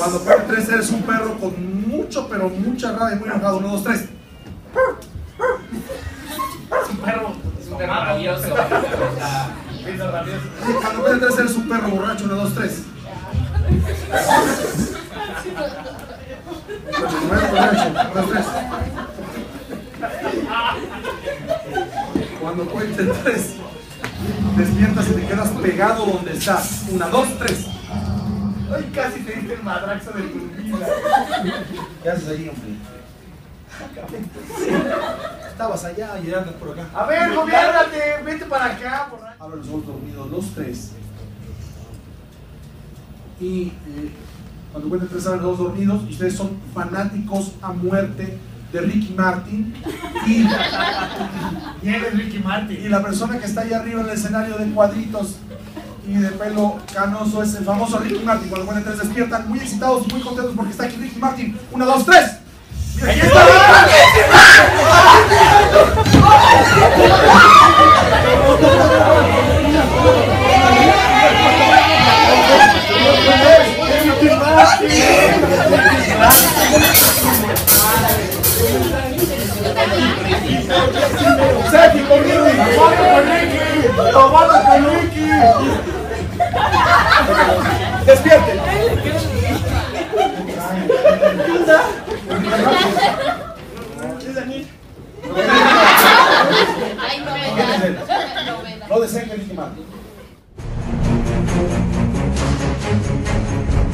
Cuando cuente 3 eres un perro con mucho, pero mucha rabia, muy enojado. 1, 2, 3. Es un perro rabioso. Cuando cuente 3 eres un perro borracho. 1, 2, 3. Cuando cuente 3, despiertas y te quedas pegado donde estás. 1, 2, 3. Ay, casi te diste el madrazo de tu vida. ¿Qué haces ahí, hombre? Estabas allá y andas por acá. A ver, gobiérnate, vete para acá. Abre los ojos dormidos, los 3. Y cuando cuenten 3 abren los ojos dormidos, y ustedes son fanáticos a muerte de Ricky Martin. ¿Quién es Ricky Martin? Y la persona que está ahí arriba en el escenario de cuadritos y de pelo canoso es el famoso Ricky Martin. Cuando cuenten 3 despiertan muy excitados y muy contentos porque está aquí Ricky Martin. 1, 2, 3. ¡Ahí está! ¡Saki con Ricky! ¡Tomando con Ricky! ¡Despierten! Ay, no me da. No deseen que Ricky Martin.